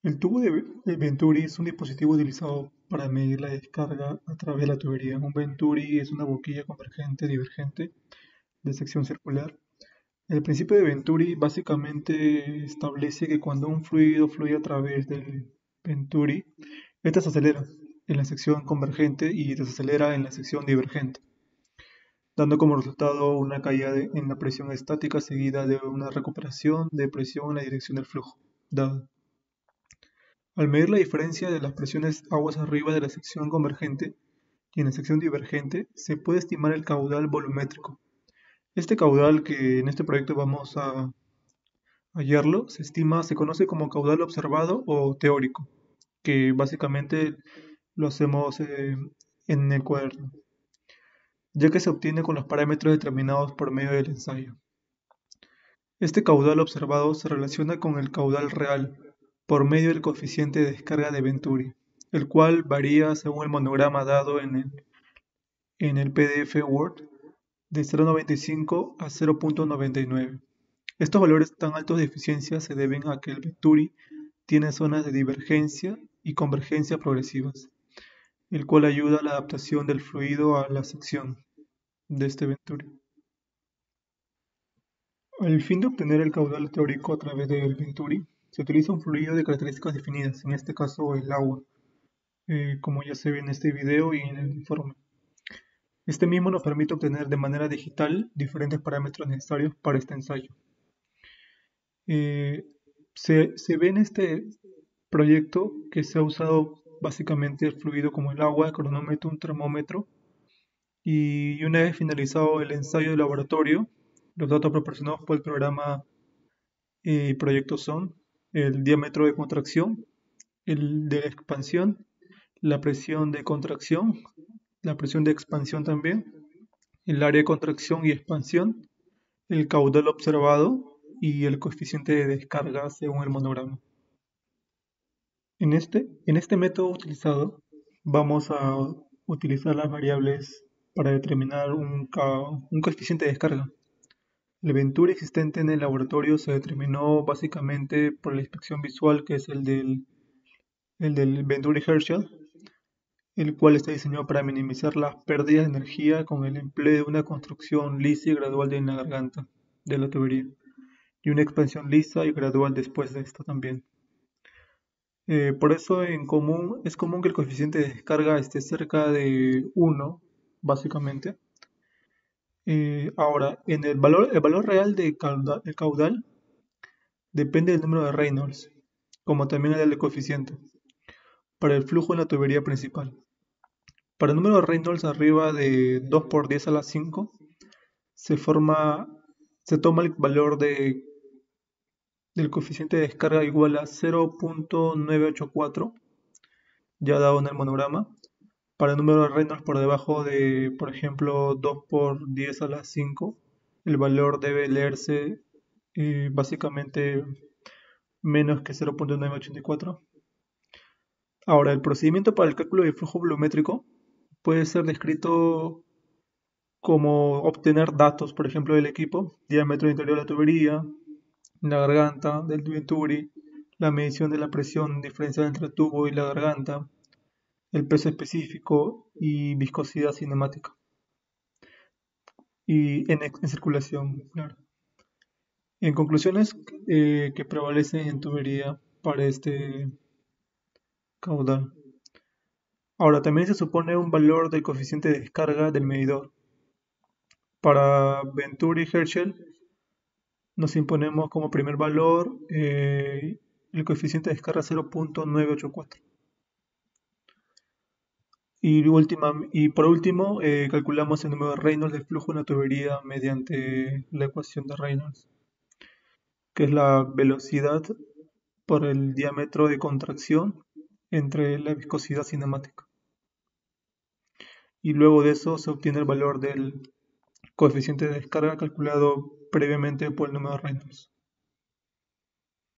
El tubo de Venturi es un dispositivo utilizado para medir la descarga a través de la tubería. Un Venturi es una boquilla convergente divergente de sección circular. El principio de Venturi básicamente establece que cuando un fluido fluye a través del Venturi, éste se acelera en la sección convergente y desacelera en la sección divergente, dando como resultado una caída en la presión estática seguida de una recuperación de presión en la dirección del flujo dado. Al medir la diferencia de las presiones aguas arriba de la sección convergente y en la sección divergente, se puede estimar el caudal volumétrico. Este caudal que en este proyecto vamos a hallarlo, se conoce como caudal observado o teórico, que básicamente lo hacemos en el cuaderno, ya que se obtiene con los parámetros determinados por medio del ensayo. Este caudal observado se relaciona con el caudal real por medio del coeficiente de descarga de Venturi, el cual varía según el monograma dado en el PDF Word de 0,95 a 0,99. Estos valores tan altos de eficiencia se deben a que el Venturi tiene zonas de divergencia y convergencia progresivas, el cual ayuda a la adaptación del fluido a la sección de este Venturi. Al fin de obtener el caudal teórico a través del Venturi, se utiliza un fluido de características definidas, en este caso el agua, como ya se ve en este video y en el informe. Este mismo nos permite obtener de manera digital diferentes parámetros necesarios para este ensayo. Eh, se ve en este proyecto que se ha usado básicamente el fluido como el agua, el cronómetro, un termómetro, y una vez finalizado el ensayo de laboratorio, los datos proporcionados por el programa y proyecto son el diámetro de contracción, el de la expansión, la presión de contracción, la presión de expansión también, el área de contracción y expansión, el caudal observado y el coeficiente de descarga según el monograma. En este método utilizado vamos a utilizar las variables para determinar un coeficiente de descarga. El Venturi existente en el laboratorio se determinó básicamente por la inspección visual, que es el del Venturi Herschel, el cual está diseñado para minimizar las pérdidas de energía con el empleo de una construcción lisa y gradual de la garganta de la tubería y una expansión lisa y gradual después de esto también. Por eso es común que el coeficiente de descarga esté cerca de 1, básicamente. Ahora, el valor real del caudal depende del número de Reynolds, como también el del coeficiente, para el flujo en la tubería principal. Para el número de Reynolds arriba de 2 por 10 a la 5, se forma, se toma el valor del coeficiente de descarga igual a 0,984, ya dado en el monograma. Para el número de Reynolds por debajo de, por ejemplo, 2 por 10 a la 5, el valor debe leerse básicamente menos que 0,984. Ahora, el procedimiento para el cálculo del flujo volumétrico puede ser descrito como obtener datos, por ejemplo, del equipo, diámetro interior de la tubería, la garganta del Venturi, la medición de la presión diferencial entre el tubo y la garganta, el peso específico y viscosidad cinemática. Y en circulación, claro. En conclusiones que prevalecen en tubería para este caudal. Ahora, también se supone un valor del coeficiente de descarga del medidor. Para Venturi y Herschel nos imponemos como primer valor el coeficiente de descarga 0,984. Y por último, calculamos el número de Reynolds del flujo en la tubería mediante la ecuación de Reynolds, que es la velocidad por el diámetro de contracción entre la viscosidad cinemática. Y luego de eso se obtiene el valor del coeficiente de descarga calculado previamente por el número de Reynolds.